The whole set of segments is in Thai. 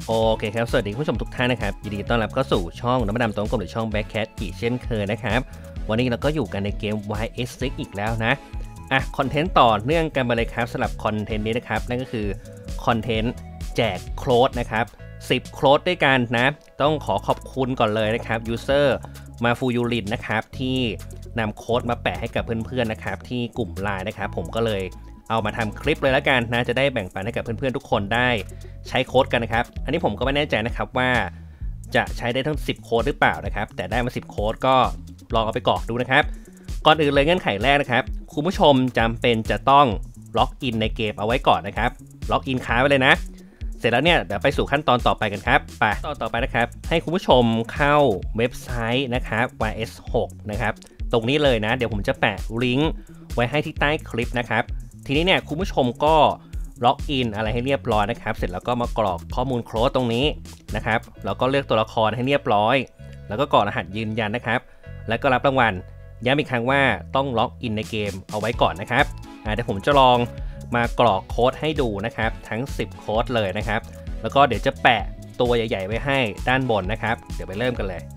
โอเคครับสวัสดีผู้ชมทุกท่านนะครับยินดีต้อนรับเข้าสู่ช่องน้ำมันดำต้นกลมหรือช่อง Backcat อีกเช่นเคยนะครับวันนี้เราก็อยู่กันในเกม YS6 อีกแล้วนะคอนเทนต์ต่อเนื่องกันมาเลยครับสำหรับคอนเทนต์นี้นะครับนั่นก็คือคอนเทนต์แจกโค้ดนะครับ10โค้ดด้วยกันนะต้องขอบคุณก่อนเลยนะครับยูเซอร์มาฟูยูรินนะครับที่นำโค้ดมาแปะให้กับเพื่อนๆนะครับที่กลุ่มไลน์นะครับผมก็เลยเอามาทำคลิปเลยแล้วกันนะจะได้แบ่งปันให้กับเพื่อนๆทุกคนได้ใช้โค้ดกันนะครับอันนี้ผมก็ไม่แน่ใจนะครับว่าจะใช้ได้ทั้ง10โค้ดหรือเปล่านะครับแต่ได้มา10โค้ดก็ลองเอาไปกรอกดูนะครับก่อนอื่นเลยเงื่อนไขแรกนะครับคุณผู้ชมจำเป็นจะต้องล็อกอินในเกมเอาไว้ก่อนนะครับล็อกอินค้าไว้เลยนะเสร็จแล้วเนี่ยเดี๋ยวไปสู่ขั้นตอนต่อไปกันครับไปตอนต่อไปนะครับให้คุณผู้ชมเข้าเว็บไซต์นะครับ YS6 นะครับตรงนี้เลยนะเดี๋ยวผมจะแปะลิงก์ไว้ให้ที่ใต้คลิปนะครับทีนี้เนี่ยคุณผู้ชมก็ล็อกอินอะไรให้เรียบร้อยนะครับเสร็จแล้วก็มากรอกข้อมูลโค้ดตรงนี้นะครับแล้วก็เลือกตัวละครให้เรียบร้อยแล้วก็กรอกรหัสยืนยันนะครับแล้วก็รับรางวัลย้ำอีกครั้งว่าต้องล็อกอินในเกมเอาไว้ก่อนนะครับเดี๋ยวผมจะลองมากรอกโค้ดให้ดูนะครับทั้ง10โค้ดเลยนะครับแล้วก็เดี๋ยวจะแปะตัวใหญ่ๆไว้ให้ด้านบนนะครับเดี๋ยวไปเริ่มกันเลย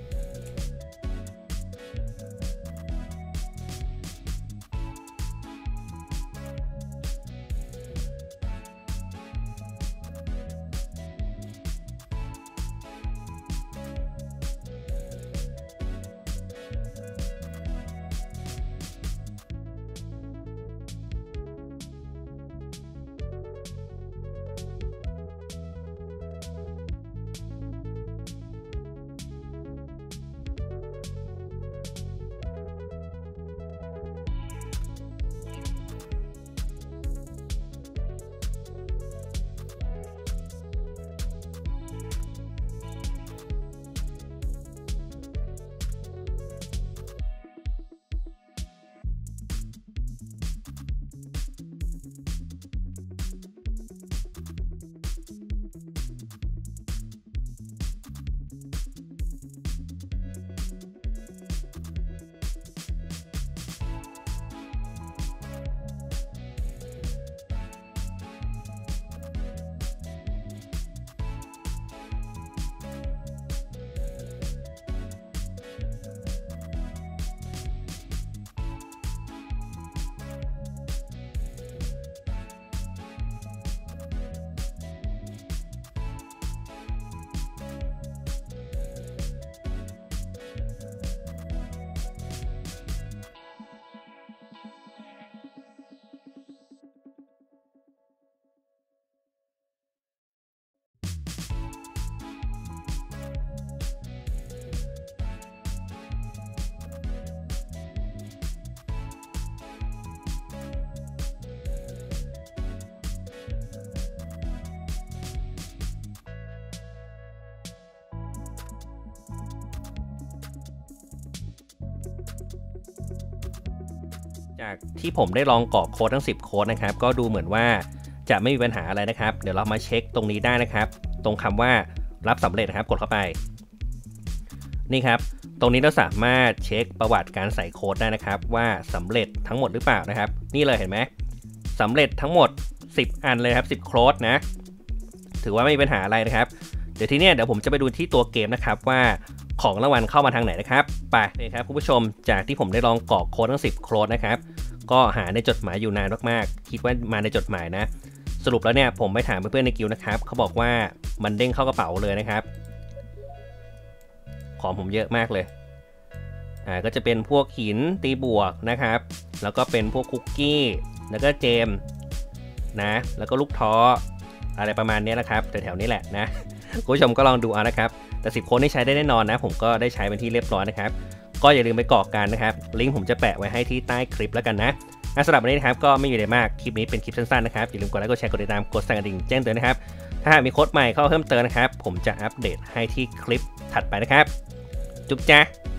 จากที่ผมได้ลองกรอกโค้ดทั้ง10โค้ดนะครับก็ดูเหมือนว่าจะไม่มีปัญหาอะไรนะครับเดี๋ยวเรามาเช็คตรงนี้ได้นะครับตรงคำว่ารับสำเร็จนะครับกดเข้าไปนี่ครับตรงนี้เราสามารถเช็คประวัติการใส่โค้ดได้นะครับว่าสำเร็จทั้งหมดหรือเปล่านะครับนี่เลยเห็นไหมสำเร็จทั้งหมด10อันเลยครับ10โค้ดนะถือว่าไม่มีปัญหาอะไรนะครับเดี๋ยวทีนี้เดี๋ยวผมจะไปดูที่ตัวเกมนะครับว่าของรางวัลเข้ามาทางไหนนะครับไปเลยครับคุณผู้ชมจากที่ผมได้ลองกรอกโค้ดทั้ง10โค้ดนะครับก็หาในจดหมายอยู่นานมากๆคิดว่ามาในจดหมายนะสรุปแล้วเนี่ยผมไปถามเพื่อนๆในกิลด์นะครับเขาบอกว่ามันเด้งเข้ากระเป๋าเลยนะครับของผมเยอะมากเลยก็จะเป็นพวกหินตีบวกนะครับแล้วก็เป็นพวกคุกกี้แล้วก็เจมนะแล้วก็ลูกท้ออะไรประมาณนี้นะครับแถวๆนี้แหละนะคุณผู้ชมก็ลองดูเอานะครับแต่10โค้ดนี่ใช้ได้แน่นอนนะผมก็ได้ใช้เป็นที่เรียบร้อยนะครับก็อย่าลืมไปกรอกกันนะครับลิงก์ผมจะแปะไว้ให้ที่ใต้คลิปแล้วกันนะสำหรับวันนี้นะครับก็ไม่มีอะไรมากคลิปนี้เป็นคลิปสั้นๆนะครับอย่าลืมกดไลค์กดแชร์กดติดตามกดสั่นกระดิ่งแจ้งเตือนนะครับถ้าหากมีโค้ดใหม่เข้าเพิ่มเติมนะครับผมจะอัปเดตให้ที่คลิปถัดไปนะครับจุ๊บจ๊ะ